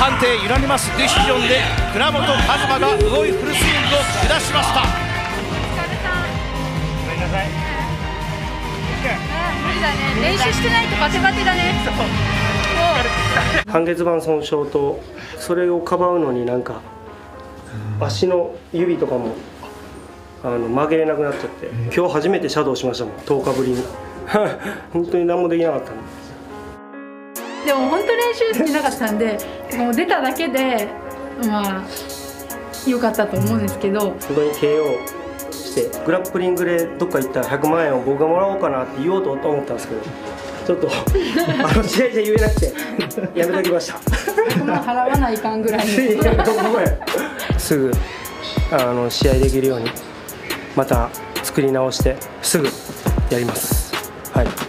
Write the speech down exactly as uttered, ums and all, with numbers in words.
判定ユナニマスディシジョンで倉本和馬が動いフルスイングを下しました。 ごめんなさい。無理だね。練習してないとバテバテだね。 半月板損傷とそれをかばうのになんか足の指とかもあの曲げれなくなっちゃって、今日初めてシャドウしましたもん、とおかぶりに本当に何もできなかったんで。 でも本当練習してなかったんで、もう出ただけでまあ良かったと思うんですけど、 本当に ケーオー してグラップリングでどっか行ったらひゃくまんえんを僕がもらおうかなって言おうと思ったんですけど、ちょっとあの試合で言えなくてやめときました。 ひゃくまん払わないかんぐらいすぐあの試合できるようにまた作り直してすぐやります。はい。